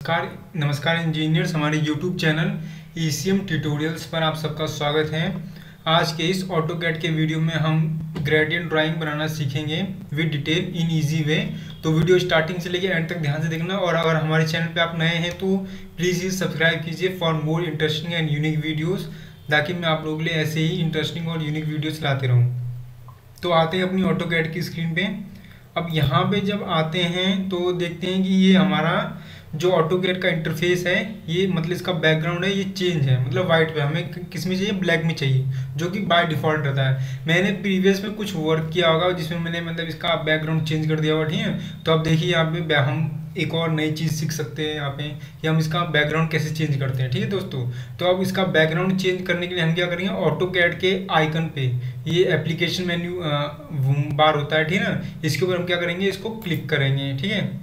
नमस्कार इंजीनियर्स, हमारे YouTube channel ECM tutorials पर आप सबका स्वागत है। आज के इस ऑटोकैड के वीडियो में हम ग्रेडियंट ड्राइंग बनाना सीखेंगे with detail in easy way. तो वीडियो स्टार्टिंग से लेकर एंड तक ध्यान से देखना, और अगर हमारे चैनल पे आप नए हैं तो प्लीज़ सब्सक्राइब कीजिए for more interesting and unique videos, ताकि मैं आप लोगों के लिए ऐसे ही इंटरेस्टिंग और यूनिक वीडियोज़ लाते रहूँ। तो आते हैं अपनी ऑटोकैड की स्क्रीन पे। अब यहाँ पे जब आते हैं तो देखते हैं कि ये हमारा जो ऑटोकैड का इंटरफेस है, ये मतलब इसका बैकग्राउंड है, ये चेंज है, मतलब वाइट पे। हमें किस में चाहिए? ब्लैक में चाहिए, जो कि बाय डिफ़ॉल्ट रहता है। मैंने प्रीवियस में कुछ वर्क किया होगा जिसमें मैंने मतलब इसका बैकग्राउंड चेंज कर दिया होगा, ठीक है। तो अब देखिए यहाँ पे हम एक और नई चीज़ सीख सकते हैं यहाँ पे कि हम इसका बैकग्राउंड कैसे चेंज करते हैं, ठीक है दोस्तों। तो अब इसका बैकग्राउंड चेंज करने के लिए हम क्या करेंगे? ऑटोकैड के आइकन पे ये एप्लीकेशन मेन्यू बार होता है, ठीक है ना, इसके ऊपर हम क्या करेंगे? इसको क्लिक करेंगे, ठीक है।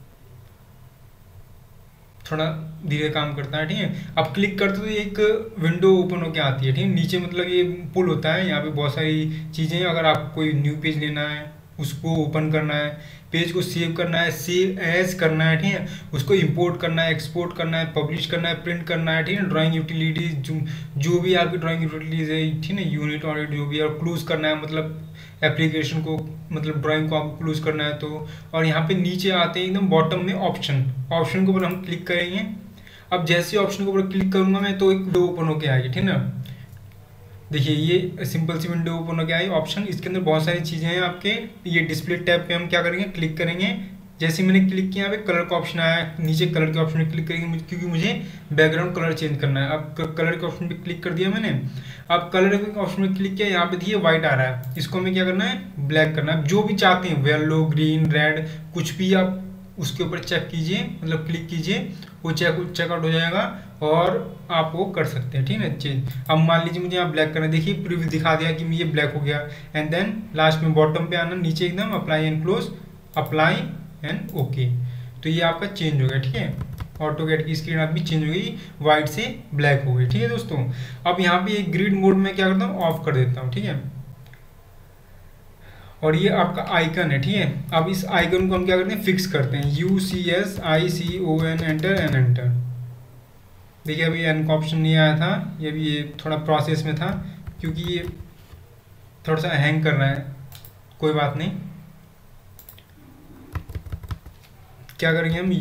थोड़ा धीरे काम करता है, ठीक है। अब क्लिक करते तो एक विंडो ओपन होकर आती है, ठीक है। नीचे मतलब ये पुल होता है, यहाँ पे बहुत सारी चीज़ें हैं। अगर आपको कोई न्यू पेज लेना है, उसको ओपन करना है, पेज को सेव करना है, सेव एज करना है, ठीक है, उसको इंपोर्ट करना है, एक्सपोर्ट करना है, पब्लिश करना है, प्रिंट करना है, ठीक है। ड्राइंग यूटिलिटीज जो भी आपकी ड्राइंग यूटिलिटीज है, ठीक है ना, यूनिट ऑडिट जो भी है, और क्लोज करना है, मतलब एप्लीकेशन को, मतलब ड्राइंग को आपको क्लोज करना है तो। और यहाँ पे नीचे आते हैं एकदम बॉटम में ऑप्शन के ऊपर हम क्लिक करेंगे। अब जैसे ऑप्शन के ऊपर क्लिक करूंगा मैं तो एक विंडो ओपन होके आएगी, ठीक है ना। देखिए ये सिंपल सी विंडो ओपन होके आई ऑप्शन। इसके अंदर बहुत सारी चीज़ें हैं आपके। ये डिस्प्ले टैब पे हम क्या करेंगे? क्लिक करेंगे। जैसे मैंने क्लिक किया, यहाँ पे कलर का ऑप्शन आया, नीचे कलर के ऑप्शन पे क्लिक करेंगे क्योंकि मुझे बैकग्राउंड कलर चेंज करना है। अब कलर के ऑप्शन पे क्लिक कर दिया मैंने। अब कलर के ऑप्शन में क्लिक किया, यहाँ पे देखिए व्हाइट आ रहा है, इसको हमें क्या करना है? ब्लैक करना है। जो भी चाहते हैं, येलो, ग्रीन, रेड, कुछ भी आप उसके ऊपर चेक कीजिए, मतलब क्लिक कीजिए, वो चेकआउट हो जाएगा और आप वो कर सकते हैं, ठीक है ना, चेंज। अब मान लीजिए मुझे यहाँ ब्लैक करना है, देखिए प्रीव्यू दिखा दिया कि ये ब्लैक हो गया। एंड देन लास्ट में बॉटम पे आना, नीचे एकदम apply and close, apply and okay. तो ये आपका चेंज हो गया, ठीक है। ऑटोकैड की स्क्रीन आपकी चेंज हो गई, व्हाइट से ब्लैक हो गई, ठीक है दोस्तों। अब यहाँ पे एक ग्रिड मोड में क्या करता हूँ? ऑफ कर देता हूँ, ठीक है। और ये आपका आइकन है, ठीक है। अब इस आइकन को हम क्या करते हैं? फिक्स करते हैं। UCSICON enter and enter. देखिए अभी एन का ऑप्शन नहीं आया था, ये भी ये थोड़ा प्रोसेस में था क्योंकि ये थोड़ा सा हैंग कर रहा है। कोई बात नहीं, क्या करेंगे हम?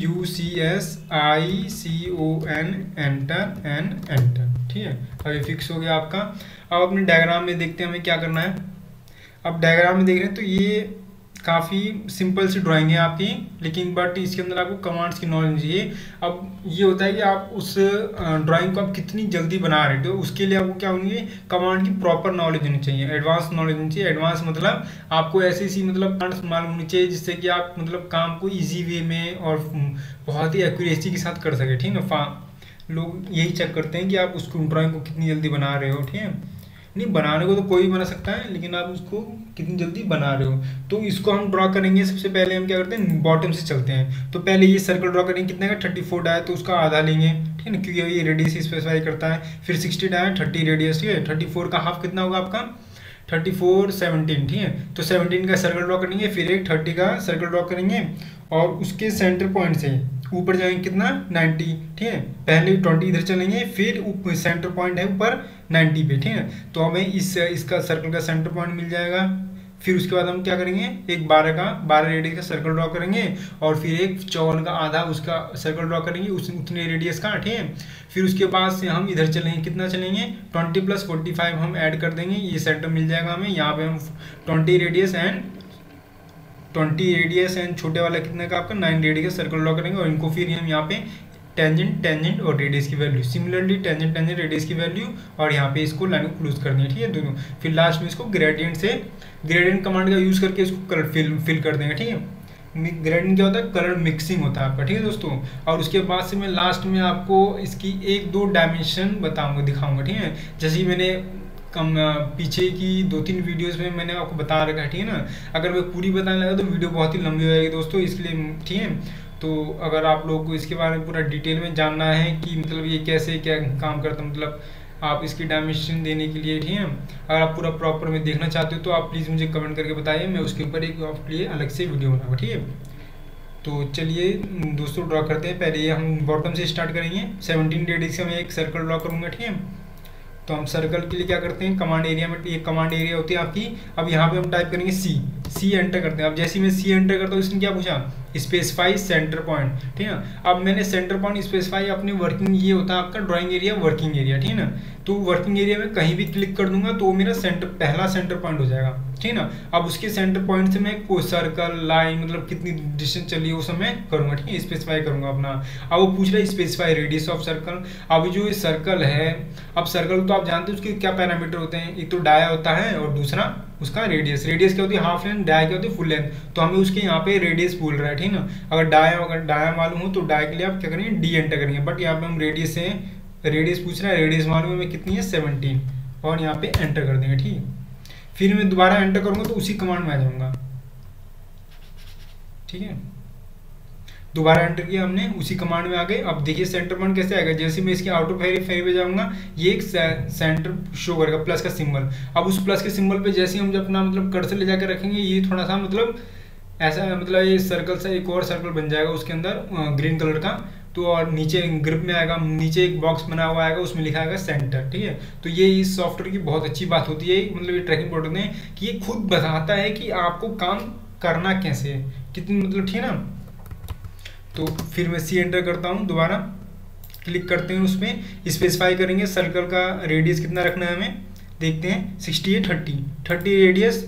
UCSICON एंटर एंड एंटर, ठीक है। अभी फिक्स हो गया आपका। अब अपने डायग्राम में देखते हैं हमें क्या करना है। अब डायग्राम में देख रहे हैं तो ये काफ़ी सिंपल सी ड्राइंग है आपकी, लेकिन बट इसके अंदर आपको कमांड्स की नॉलेज चाहिए। अब ये होता है कि आप उस ड्राइंग को आप कितनी जल्दी बना रहे हो, तो उसके लिए आपको क्या होंगे? कमांड की प्रॉपर नॉलेज होनी चाहिए, एडवांस नॉलेज होनी चाहिए। एडवांस मतलब आपको ऐसी सी मतलब कमांड्स मालूम होनी चाहिए जिससे कि आप मतलब काम को ईजी वे में और बहुत ही एक्यूरेसी के साथ कर सके, ठीक है ना। लोग यही चेक करते हैं कि आप उसको ड्राइंग को कितनी जल्दी बना रहे हो, ठीक है। नहीं, बनाने को तो कोई भी बना सकता है, लेकिन आप उसको कितनी जल्दी बना रहे हो। तो इसको हम ड्रॉ करेंगे। सबसे पहले हम क्या करते हैं? बॉटम से चलते हैं। तो पहले ये सर्कल ड्रॉ करेंगे, कितने का? 34 डाया, तो उसका आधा लेंगे, ठीक है ना, क्योंकि ये रेडियस स्पेसिफाई करता है। फिर 60 डाया, 30 रेडियस, ठीक है। 34 का हाफ कितना होगा आपका? 34 17, ठीक है। तो 17 का सर्कल ड्रॉ करेंगे, फिर एक 30 का सर्कल ड्रॉ करेंगे, और उसके सेंटर पॉइंट से ऊपर जाएंगे कितना? 90, ठीक है। पहले 20 इधर चलेंगे, फिर सेंटर पॉइंट है ऊपर 90 पे, ठीक है। तो हमें इसका सर्कल का सेंटर पॉइंट मिल जाएगा। फिर उसके बाद हम क्या करेंगे? एक 12 रेडियस का सर्कल ड्रॉ करेंगे, और फिर एक 54 का आधा उसका सर्कल ड्रॉ करेंगे, उतने रेडियस का, ठीक है। फिर उसके बाद से हम इधर चलेंगे, कितना चलेंगे? 20 + 45 हम ऐड कर देंगे, ये सेंटर मिल जाएगा हमें। यहाँ पे हम 20 रेडियस एंड छोटे वाला कितने का? आपका 9 रेडियस का सर्कल ड्रॉ करेंगे, और इनको फिर हम यहाँ पे टेंजेंट और रेडियस की वैल्यू, सिमिलरली टेंजेंट रेडियस की वैल्यू, और यहाँ पे इसको लाइन को क्लोज करनी है, ठीक है दोनों। फिर लास्ट में इसको ग्रेडियंट कमांड का यूज़ करके इसको कलर फिल कर देंगे, ठीक है। ग्रेडियंट क्या होता है? कलर मिक्सिंग होता है आपका, ठीक है दोस्तों। और उसके बाद से मैं लास्ट में आपको इसकी 1-2 डायमेंशन दिखाऊंगा, ठीक है। जैसे ही मैंने पीछे की 2-3 वीडियोस में मैंने आपको बता रखा है, ठीक है ना। अगर मैं पूरी बताने लगा तो वीडियो बहुत ही लंबी हो जाएगी दोस्तों, इसलिए, ठीक है। तो अगर आप लोगों को इसके बारे में पूरा डिटेल में जानना है कि मतलब ये कैसे क्या काम करता है, मतलब आप इसकी डायमेंशन देने के लिए, ठीक है, अगर आप पूरा प्रॉपर में देखना चाहते हो तो आप प्लीज़ मुझे कमेंट करके बताइए, मैं उसके ऊपर एक आपके लिए अलग से वीडियो बनाऊंगा, ठीक है। तो चलिए दोस्तों ड्रॉ करते हैं। पहले हम बॉटम से स्टार्ट करेंगे। 17 रेडियस से मैं एक सर्कल ड्रॉ करूँगा, ठीक है। तो हम सर्कल के लिए क्या करते हैं, कमांड एरिया में, ये कमांड एरिया होती है आपकी। अब यहाँ पे हम टाइप करेंगे सी एंटर करते हैं। अब जैसे ही मैं सी एंटर करता हूँ, इसने क्या पूछा, स्पेसिफाई सेंटर पॉइंट, ठीक है। अब मैंने सेंटर पॉइंट स्पेसिफाई अपने वर्किंग, ये होता है आपका ड्राइंग एरिया, वर्किंग एरिया, ठीक है ना। तो वर्किंग एरिया में कहीं भी क्लिक कर दूंगा तो मेरा सेंटर, पहला सेंटर पॉइंट हो जाएगा, ठीक है ना। अब उसके सेंटर पॉइंट से मैं कोई सर्कल, लाइन, मतलब कितनी डिस्टेंस चली है वो सब मैं करूँगा, ठीक है, स्पेसिफाई करूँगा अपना। अब वो पूछ रहा है स्पेसिफाई रेडियस ऑफ सर्कल। अब जो ये सर्कल है, अब सर्कल तो आप जानते हैं उसके क्या पैरामीटर होते हैं, एक तो डाया होता है और दूसरा उसका रेडियस। रेडियस क्या होती है, हाफ लेंथ, डाया क्या होती है, फुल लेंथ। तो हमें उसके यहाँ पे रेडियस बोल रहा है, ठीक है ना। अगर डाया मालूम हो तो डाया के लिए आप क्या करेंगे, डी एंटर करेंगे। बट यहाँ पे हम रेडियस से, रेडियस पूछ रहा है, रेडियस मालूम है हमें कितनी है, 17, और यहाँ पे एंटर कर देंगे, ठीक है। फिर मैं दोबारा एंटर करूँगा तो उसी कमांड में आ जाऊँगा, ठीक है। दोबारा एंटर किया हमने, उसी कमांड में आ गए। अब देखिए सेंटर पॉइंट कैसे आएगा, जैसे मैं इसके आउट ऑफ फेरी पे जाऊंगा, ये एक सेंटर शो करेगा, प्लस का सिंबल। अब उस प्लस के सिंबल पे जैसे ही हम जब अपना मतलब कर्सर ले जाकर रखेंगे, ये थोड़ा सा मतलब ऐसा, मतलब ये सर्कल से एक और सर्कल बन जाएगा उसके अंदर ग्रीन कलर का। तो और नीचे ग्रिप में आएगा, नीचे एक बॉक्स बना हुआ आएगा, उसमें लिखा आएगा सेंटर, ठीक है। तो ये इस सॉफ्टवेयर की बहुत अच्छी बात होती है, मतलब ये ट्रैकिंग प्रोडक्ट है कि ये खुद बताता है कि आपको काम करना कैसे है, कितनी, मतलब, ठीक है ना। तो फिर मैं सी एंटर करता हूँ, दोबारा क्लिक करते हैं, उसमें स्पेसिफाई करेंगे सर्कल का रेडियस कितना रखना है हमें, देखते हैं 60 है, 30 रेडियस,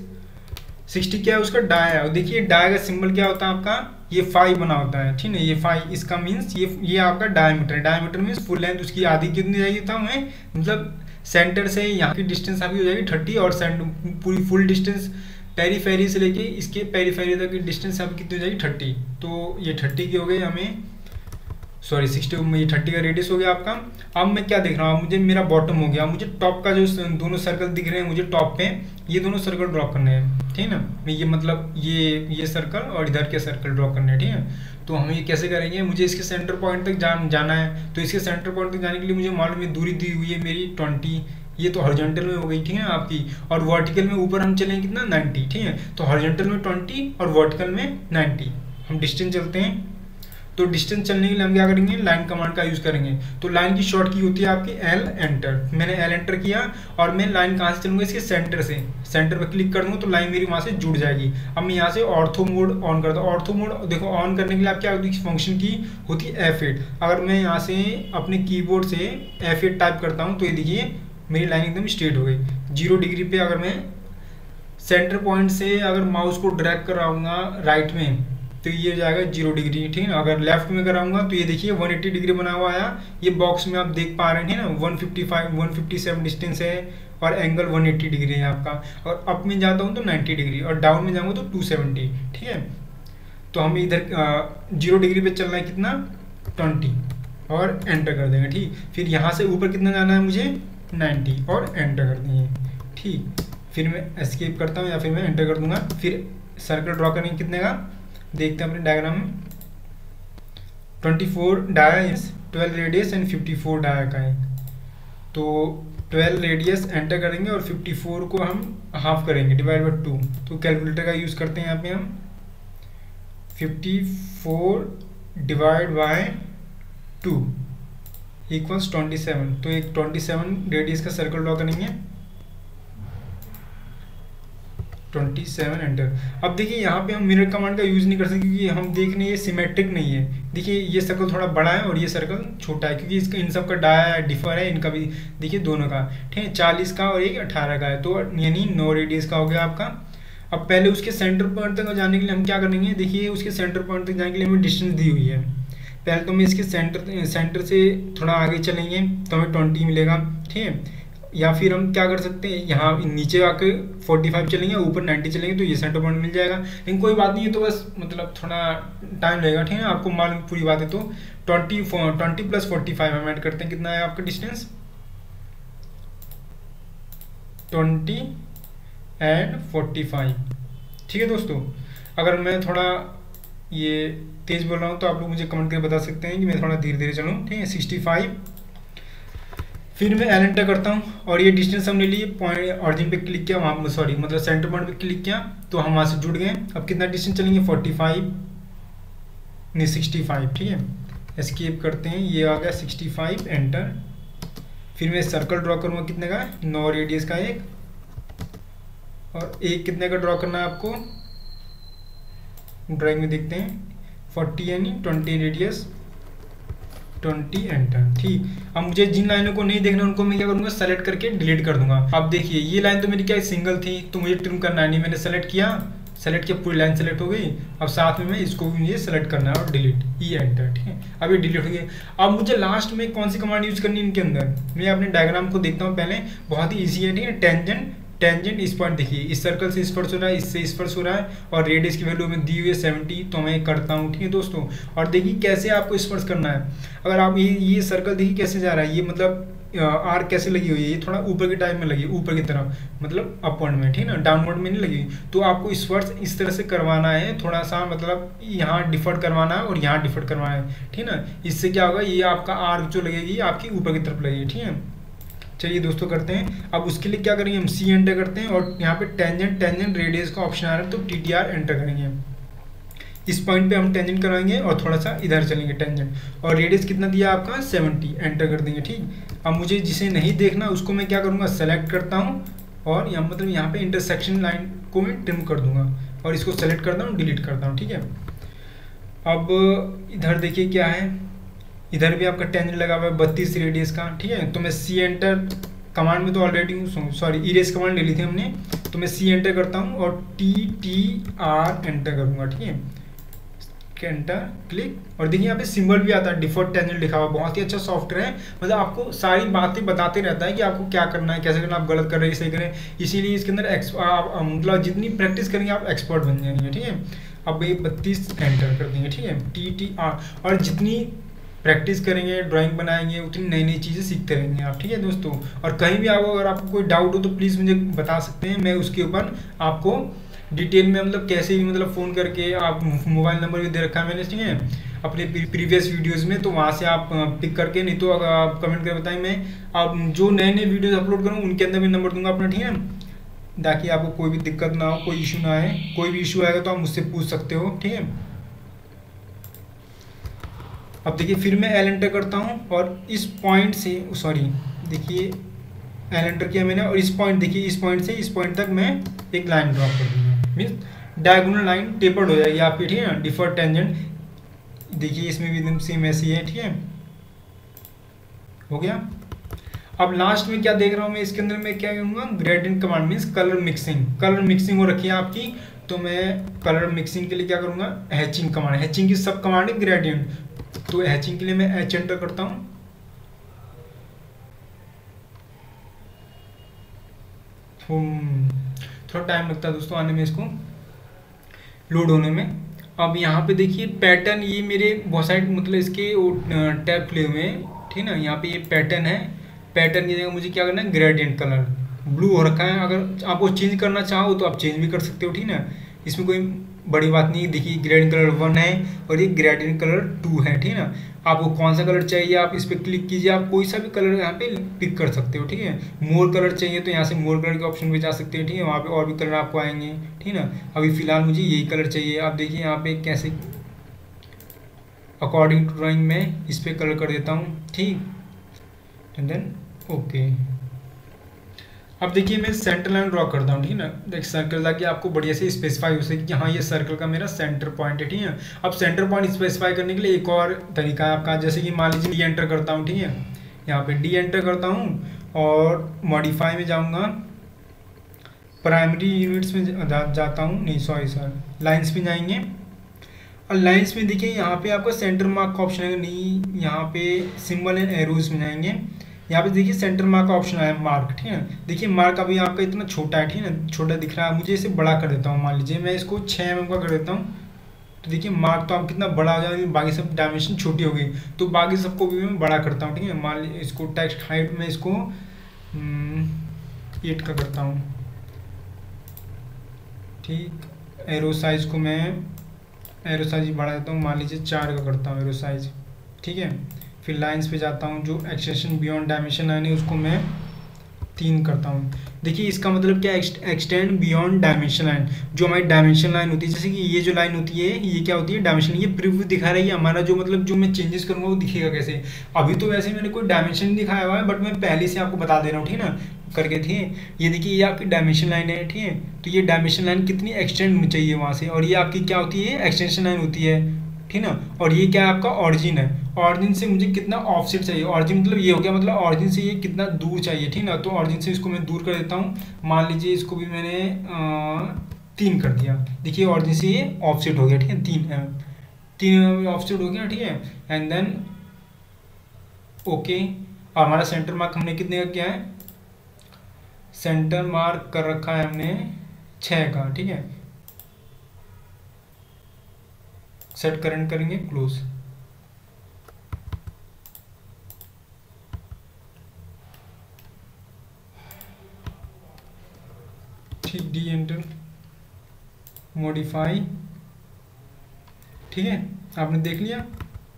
60 क्या है उसका डाया। और देखिए डाया का सिंबल क्या होता है आपका, ये फाई बना होता है, ठीक है। ये फाई, इसका मीन्स ये आपका diameter, diameter means full length, उसकी आधी कितनी जाएगी था हमें, मतलब सेंटर से यहाँ की डिस्टेंस आपकी हो जाएगी 30, और पूरी फुल डिस्टेंस पेरीफेरी से लेके इसके पेरीफेरी तक की डिस्टेंस अब कितनी हो जाएगी, 30। तो ये 30 की हो गई हमें, सॉरी 60, ये 30 का रेडियस हो गया आपका। अब मैं क्या देख रहा हूँ, मुझे मेरा बॉटम हो गया, मुझे टॉप का जो दोनों सर्कल दिख रहे हैं मुझे टॉप पे, ये दोनों सर्कल ड्रॉ करने हैं, ठीक है ना। मैं ये मतलब ये सर्कल और इधर के सर्कल ड्रॉ करने हैं, ठीक है। तो हम ये कैसे करेंगे, मुझे इसके सेंटर पॉइंट तक जाना है। तो इसके सेंटर पॉइंट तक जाने के लिए मुझे मालूम है दूरी दी हुई है मेरी 20, ये तो हॉरिजॉन्टल में हो गई, ठीक है आपकी। और वर्टिकल में ऊपर हम चलेंगे कितना, 90, ठीक है। तो हॉरिजॉन्टल में 20 और वर्टिकल में 90 हम डिस्टेंस चलते हैं। तो डिस्टेंस चलने के लिए हम क्या करेंगे, लाइन कमांड का यूज करेंगे। तो लाइन की शॉर्ट की होती है आपकी एल एंटर। मैंने एल एंटर किया और मैं लाइन कहाँ से चलूंगा, इसके सेंटर से, सेंटर पर क्लिक कर दूंगा तो लाइन मेरी वहाँ से जुड़ जाएगी। अब मैं यहाँ से ऑर्थो मोड ऑन करता हूँ। ऑर्थो मोड देखो ऑन करने के लिए आप क्या होती है, फंक्शन की होती है F8। अगर मैं यहाँ से अपने कीबोर्ड से F8 टाइप करता हूँ तो ये देखिए मेरी लाइन एकदम स्ट्रेट हो गई। 0 डिग्री पे अगर मैं सेंटर पॉइंट से अगर माउस को ड्रैग कराऊंगा राइट में तो ये हो जाएगा 0 डिग्री, ठीक है ना। अगर लेफ्ट में कराऊंगा तो ये देखिए 180 डिग्री बना हुआ आया। ये बॉक्स में आप देख पा रहे हैं ना, 155 157 डिस्टेंस है और एंगल 180 डिग्री है आपका। और अप में जाता हूँ तो 90 डिग्री और डाउन में जाऊँगा तो 270, ठीक है। तो हम इधर 0 डिग्री पे चलना है कितना, 20 और एंटर कर देंगे, ठीक। फिर यहाँ से ऊपर कितना जाना है मुझे, 90 और एंटर कर देंगे, ठीक। फिर मैं एस्केप करता हूँ या फिर मैं एंटर कर दूंगा। फिर सर्कल ड्रॉ करेंगे कितने का, देखते हैं अपने डायग्राम में। 24 dia is 12 radius and 54 dia का है। तो 12 रेडियस एंटर करेंगे और 54 को हम हाफ करेंगे, डिवाइड बाई 2। तो कैलकुलेटर का यूज़ करते हैं यहाँ पे हम। 54 डिवाइड बाय 2 इक्वल्स 27। तो एक 27 रेडियस का सर्कल ड्रॉ करेंगे, 27 एंटर। अब देखिए यहाँ पे हम मिरर कमांड का यूज़ नहीं कर सकते क्योंकि हम देख रहे हैं ये सिमेट्रिक नहीं है। देखिए ये सर्कल थोड़ा बड़ा है और ये सर्कल छोटा है क्योंकि इसका इन सब का डाया डिफर है, इनका भी देखिए दोनों का, ठीक है। 40 का और एक 18 का है, तो यानी 9 रेडियस का हो गया आपका। अब पहले उसके सेंटर पॉइंट तक जाने के लिए हम क्या करेंगे, देखिए उसके सेंटर पॉइंट तक जाने के लिए हमें डिस्टेंस दी हुई है। पहले तो हमें इसके सेंटर से थोड़ा आगे चलेंगे तो हमें 20 मिलेगा, ठीक है। या फिर हम क्या कर सकते हैं, यहाँ नीचे आके 45 चलेंगे, ऊपर 90 चलेंगे तो ये सेंटर पॉइंट मिल जाएगा। लेकिन कोई बात नहीं है, तो बस मतलब थोड़ा टाइम लगेगा, ठीक है। आपको मालूम पूरी बात है। तो 20 प्लस 45 हम ऐड करते हैं, कितना है आपका डिस्टेंस, 20 एंड 45, ठीक है दोस्तों। अगर मैं थोड़ा ये तेज़ बोल रहा हूँ तो आप लोग मुझे कमेंट करके बता सकते हैं कि मैं थोड़ा धीरे धीरे चलूँ, ठीक है। 65, फिर मैं एल एंटर करता हूँ और ये डिस्टेंस हमने लिए पॉइंट ऑरिजिन पे क्लिक किया, वहाँ सॉरी मतलब सेंटर पॉइंट पे क्लिक किया तो हम वहाँ से जुड़ गए। अब कितना डिस्टेंस चलेंगे, 45 नहीं 65, ठीक है। एस्केप करते हैं, ये आ गया 65, एंटर। फिर मैं सर्कल ड्रॉ करूँगा कितने का, 9 रेडियस का एक, और एक कितने का ड्रॉ करना है आपको, ड्राइंग में देखते हैं 40 यानी 20 रेडियस, 20, एंटर। ठीक, अब मुझे जिन लाइनों को नहीं देखना उनको मैं क्या करूँगा, सेलेक्ट करके डिलीट कर दूंगा। अब देखिए ये लाइन तो मेरी क्या सिंगल थी, तो मुझे ट्रिम करना है नहीं, मैंने सेलेक्ट किया, पूरी लाइन सेलेक्ट हो गई। अब साथ में मैं इसको भी मुझे सेलेक्ट करना है और डिलीट, ई एंटर, ठीक है। अब ये डिलीट हो गया। अब मुझे लास्ट में कौन सी कमांड यूज करनी है इनके अंदर, मैं अपने डायग्राम को देखता हूँ पहले, बहुत ही ईजी है, ठीक है। टेंजेंट इस पॉइंट देखिए, इस सर्कल से स्पर्श हो रहा है, इससे स्पर्श हो रहा है, और रेडियस की वैल्यू में दी हुई है 70, तो मैं करता हूँ, ठीक है दोस्तों। और देखिए कैसे आपको स्पर्श करना है, अगर आप ये सर्कल देखिए कैसे जा रहा है, ये मतलब आर्क कैसे लगी हुई है, ये थोड़ा ऊपर के टाइप में लगी, ऊपर की तरफ, मतलब अपवर्ड में, ठीक है ना, डाउनवर्ड में नहीं लगी। तो आपको स्पर्श इस तरह से करवाना है, थोड़ा सा मतलब यहाँ डिफर करवाना है और यहाँ डिफर करवाना है, ठीक है ना। इससे क्या होगा, ये आपका आर्क जो लगेगी आपकी ऊपर की तरफ लगेगी, ठीक है। चलिए दोस्तों करते हैं। अब उसके लिए क्या करेंगे, हम सी एंटर करते हैं, और यहाँ पे टेंजेंट रेडियस का ऑप्शन आ रहा है, तो TTR एंटर करेंगे। इस पॉइंट पे हम टेंजेंट कराएंगे और थोड़ा सा इधर चलेंगे टेंजेंट, और रेडियस कितना दिया आपका 70, एंटर कर देंगे, ठीक। अब मुझे जिसे नहीं देखना उसको मैं क्या करूँगा, सेलेक्ट करता हूँ, और यहाँ मतलब यहाँ पे इंटरसेक्शन लाइन को मैं ट्रिम कर दूंगा, और इसको सेलेक्ट करता हूँ, डिलीट करता हूँ, ठीक है। अब इधर देखिए क्या है, इधर भी आपका टेंजेंट लगा हुआ है 32 रेडियस का, ठीक है। तो मैं सी एंटर कमांड में तो ऑलरेडी सॉरी इरेज कमांड ले ली थी हमने, तो मैं सी एंटर करता हूँ और TTR एंटर करूँगा, ठीक है। एंटर क्लिक, और देखिए यहाँ पे सिंबल भी आता है, डिफॉल्ट टेंजेंट लिखा हुआ, बहुत ही अच्छा सॉफ्टवेयर है, मतलब आपको सारी बातें बताते रहता है कि आपको क्या करना है, कैसे करना, आप गलत कर रहे हैं सही करें, इसीलिए इसके अंदर मतलब जितनी प्रैक्टिस करेंगे आप एक्सपर्ट बन जाएंगे, ठीक है। अब ये 32 एंटर कर देंगे, ठीक है, TTR, और जितनी प्रैक्टिस करेंगे, ड्राइंग बनाएंगे, उतनी नई नई चीज़ें सीखते रहेंगे आप, ठीक है दोस्तों। और कहीं भी आपको अगर आपको कोई डाउट हो तो प्लीज़ मुझे बता सकते हैं, मैं उसके ऊपर आपको डिटेल में मतलब कैसे भी मतलब फ़ोन करके, आप मोबाइल नंबर भी दे रखा है मैंने, ठीक है, अपने प्रीवियस वीडियोज़ में, तो वहाँ से आप पिक करके, नहीं तो अगर आप कमेंट कर बताएं, मैं आप जो नए नए वीडियोज़ अपलोड करूँ उनके अंदर भी नंबर दूंगा अपना, ठीक है, ताकि आपको कोई भी दिक्कत ना हो, कोई इशू ना आए। कोई भी इशू आएगा तो आप मुझसे पूछ सकते हो, ठीक है। अब देखिए फिर मैं एल एंटर करता हूँ, और इस पॉइंट से सॉरी देखिए एल एंटर किया मैंने, और इस पॉइंट देखिए, इस पॉइंट से इस पॉइंट तक मैं एक लाइन ड्रॉ कर दूंगा, मीन्स डायगोनल लाइन टेपर्ड हो जाएगी आपकी, ठीक है। डिफर टेंजेंट देखिए इसमें भी एकदम सेम ऐसी है, ठीक है, हो गया। अब लास्ट में क्या देख रहा हूँ मैं, इसके अंदर मैं क्या करूँगा, gradient command means colour mixing हो रखी है आपकी, तो मैं कलर मिक्सिंग के लिए क्या करूँगा, हैचिंग कमांड, हैचिंग की सब कमांड है ग्रेडियंट, तो हैचिंग के लिए मैं H एंटर करता हूँ, थोड़ा टाइम लगता है दोस्तों आने में, इसको लोड होने में। अब यहाँ पे देखिए पैटर्न, ये मेरे बहुत सारे मतलब इसके टैब खुले हुए हैं, ठीक है ना। यहाँ पे ये पैटर्न है, पैटर्न की जगह मुझे क्या करना है, ग्रेडियंट कलर ब्लू हो रखा है, अगर आपको चेंज करना चाहो तो आप चेंज भी कर सकते हो, ठीक है ना, इसमें कोई बड़ी बात नहीं। देखिए ग्रेडियंट कलर 1 है और ये ग्रेडियंट कलर 2 है, ठीक है ना। आपको कौन सा कलर चाहिए आप इस पर क्लिक कीजिए, आप कोई सा भी कलर यहाँ पे पिक कर सकते हो, ठीक है। मोर कलर चाहिए तो यहाँ से मोर कलर के ऑप्शन पे जा सकते हैं, ठीक है, वहाँ पे और भी कलर आपको आएंगे, ठीक है ना। अभी फिलहाल मुझे यही कलर चाहिए। आप देखिए यहाँ पे कैसे अकॉर्डिंग टू ड्राइंग में इस पर कलर कर देता हूँ, ठीक, एंड देन ओके। अब देखिए मैं सेंटर लाइन ड्रॉ करता हूँ, ठीक है ना, देख सर्कल ताकि आपको बढ़िया से स्पेसिफाई हो सके कि हाँ ये सर्कल का मेरा सेंटर पॉइंट है, ठीक है। अब सेंटर पॉइंट स्पेसिफाई करने के लिए एक और तरीका है आपका, जैसे कि मान लीजिए डी एंटर करता हूँ, ठीक है, यहाँ पे डी एंटर करता हूँ और मॉडिफाई में जाऊँगा, प्राइमरी यूनिट्स में जाता हूँ, नहीं सॉरी सर लाइन्स में जाएंगे, और लाइन्स में देखिए यहाँ पे आपका सेंटर मार्क का ऑप्शन है, नहीं यहाँ पे सिंबल एंड एरोज में जाएंगे, यहाँ पे देखिए सेंटर मार्क का ऑप्शन आया मार्क, ठीक है। देखिए मार्क अभी आपका इतना छोटा है, ठीक है ना, छोटा दिख रहा है, मुझे इसे बड़ा कर देता हूँ, मान लीजिए मैं इसको 6 mm का कर देता हूँ, तो देखिए मार्क तो आप कितना बड़ा हो जाएगा, बाकी सब डायमेंशन छोटी हो गई, तो बाकी सबको भी मैं बड़ा करता हूँ, ठीक है। मान लीजिए इसको टेक्स्ट हाइट में इसको 8 का करता हूँ, ठीक। एरो साइज को मैं एरो साइज बढ़ा देता हूँ, मान लीजिए 4 का करता हूँ एरो साइज, ठीक है। फिर लाइंस पे जाता हूँ, जो एक्सटेंशन बियॉन्ड डायमेंशन लाइन है उसको मैं 3 करता हूँ। देखिए इसका मतलब क्या, एक्सटेंड बियॉन्ड डायमेंशन लाइन। जो हमारी डायमेंशन लाइन होती है, जैसे कि ये जो लाइन होती है ये क्या होती है, डायमेंशन। ये प्रीव्यू दिखा रही है हमारा, जो मतलब जो मैं चेंजेस करूँगा वो दिखेगा कैसे। अभी तो वैसे मैंने कोई डायमेंशन नहीं दिखाया हुआ है, बट मैं पहले से आपको बता दे रहा हूँ, ठीक है ना, करके। ठीक है, ये देखिए ये आपकी डायमेंशन लाइन है, ठीक है। तो ये डायमेंशन लाइन कितनी एक्सटेंड होनी चाहिए वहाँ से, और ये आपकी क्या होती है, एक्सटेंशन लाइन होती है, ठीक ना। और ये क्या है, आपका ऑरिजिन है। ऑरिजिन से मुझे कितना ऑफसेट चाहिए, ऑरिजिन मतलब ये हो गया, मतलब ऑरिजिन से ये कितना दूर चाहिए, ठीक ना। तो ऑरिजिन से इसको मैं दूर कर देता हूँ। मान लीजिए इसको भी मैंने 3 कर दिया। देखिए ऑरिजिन से ये ऑफसेट हो गया, ठीक है, 3 ऑफसेट हो गया, ठीक है। And then okay. और हमारा सेंटर मार्क हमने कितने का किया है, सेंटर मार्क कर रखा है हमने 6 का, ठीक है। सेट करंट करेंगे, क्लोज। ठीक, डी एंटर, मॉडिफाई, ठीक है। आपने देख लिया,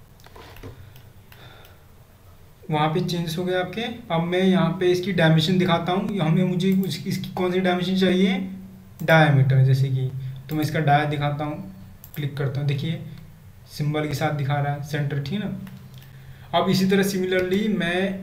वहाँ पे चेंज हो गया आपके। अब मैं यहाँ पे इसकी डायमेंशन दिखाता हूँ, हमें मुझे इसकी कौन सी डायमेंशन चाहिए, डायमीटर, जैसे कि। तो मैं इसका डाया दिखाता हूँ, क्लिक करता हूँ, देखिए सिंबल के साथ दिखा रहा है सेंटर, ठीक है ना। अब इसी तरह सिमिलरली मैं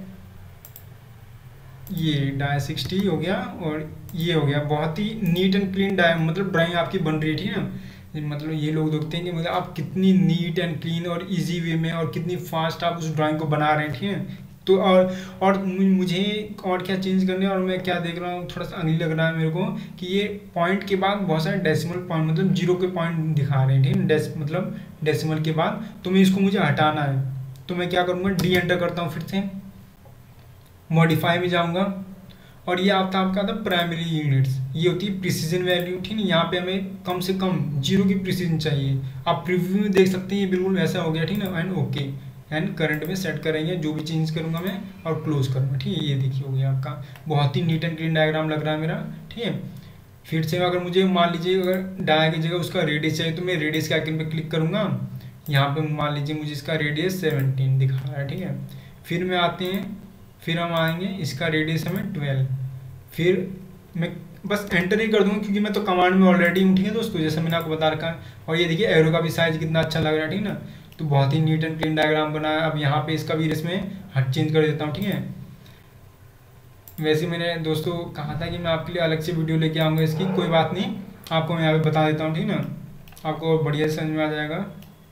ये डाया 60 हो गया, और ये हो गया। बहुत ही नीट एंड क्लीन डाया, मतलब ड्राइंग आपकी बन रही है, ठीक है ना। मतलब ये लोग देखते हैं कि मतलब आप कितनी नीट एंड क्लीन और इजी वे में और कितनी फास्ट आप उस ड्राइंग को बना रहे हैं, ठीक है। तो और मुझे और क्या चेंज करने, और मैं क्या देख रहा हूँ, थोड़ा सा अगली लग रहा है मेरे को कि ये पॉइंट के बाद बहुत सारे डेसिमल पॉइंट, मतलब जीरो के पॉइंट दिखा रहे हैं, ठीक है, मतलब डेसिमल के बाद। तो मैं इसको मुझे हटाना है, तो मैं क्या करूँगा, डी एंटर करता हूँ, फिर से मॉडिफाई में जाऊँगा। और ये आता है आपका था प्राइमरी यूनिट्स, ये होती है प्रिसीजन वैल्यू, ठीक है। यहाँ पे हमें कम से कम 0 की प्रिसीजन चाहिए। आप प्रीव्यू में देख सकते हैं, ये बिल्कुल वैसा हो गया, ठीक है ना। एंड ओके, एंड करंट में सेट करेंगे, जो भी चेंज करूँगा मैं, और क्लोज करूँगा, ठीक है। ये देखिए हो गया आपका, बहुत ही नीट एंड क्लीन डायग्राम लग रहा है मेरा, ठीक है। फिर से अगर मुझे मान लीजिए अगर डाया की जगह उसका रेडियस चाहिए, तो मैं रेडियस के आइकन पे क्लिक करूँगा। यहाँ पे मान लीजिए मुझे इसका रेडियस 17 दिखा रहा है, ठीक है। फिर मैं आते हैं, फिर हम आएंगे, इसका रेडियस हमें 12। फिर मैं बस एंटर ही कर दूंगा, क्योंकि मैं तो कमांड में ऑलरेडी हूँ, ठीक है दोस्तों, जैसे मैंने आपको बता रखा है। और ये देखिए एरो का भी साइज कितना अच्छा लग रहा है, ठीक है ना। तो बहुत ही नीट एंड क्लीन डायग्राम बना है। अब यहाँ पे इसका भी इसमें हट चेंज कर देता हूँ, ठीक है। वैसे मैंने दोस्तों कहा था कि मैं आपके लिए अलग से वीडियो लेके आऊँगा इसकी, कोई बात नहीं, आपको मैं यहाँ पे बता देता हूँ, ठीक है ना, आपको बढ़िया समझ में आ जाएगा।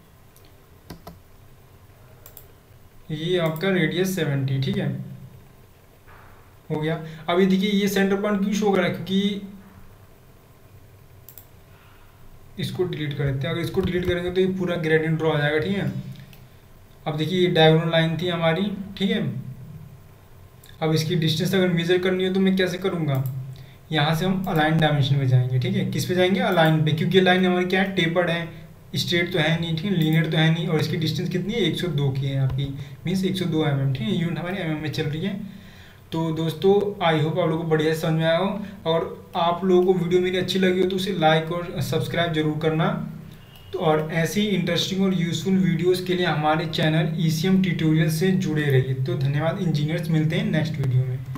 ये आपका रेडियस 70, ठीक है, हो गया। अब ये देखिए ये सेंटर पॉइंट क्यों शो कर रहा है, क्योंकि इसको डिलीट कर देते हैं। अगर इसको डिलीट करेंगे तो ये पूरा ग्रेडियंट ड्रॉ आ जाएगा, ठीक है। अब देखिए ये डायगोनल लाइन थी हमारी, ठीक है। अब इसकी डिस्टेंस अगर मेजर करनी हो तो मैं कैसे करूँगा, यहाँ से हम अलाइन डायमेंशन में जाएंगे, ठीक है। किस पे जाएंगे, अलाइन पे, क्योंकि लाइन हमारी क्या है, टेपर्ड है, स्ट्रेट तो है नहीं, ठीक है, लीनियर तो है नहीं। और इसकी डिस्टेंस कितनी है, 102 की है आपकी, मीन्स 102 mm, ठीक है। यूनिट हमारी mm में चल रही है। तो दोस्तों आई होप आप लोगों को बढ़िया समझ में आया हो, और आप लोगों को वीडियो मेरी अच्छी लगी हो तो उसे लाइक और सब्सक्राइब जरूर करना। तो और ऐसी इंटरेस्टिंग और यूजफुल वीडियोस के लिए हमारे चैनल ECM ट्यूटोरियल से जुड़े रहिए। तो धन्यवाद इंजीनियर्स, मिलते हैं नेक्स्ट वीडियो में।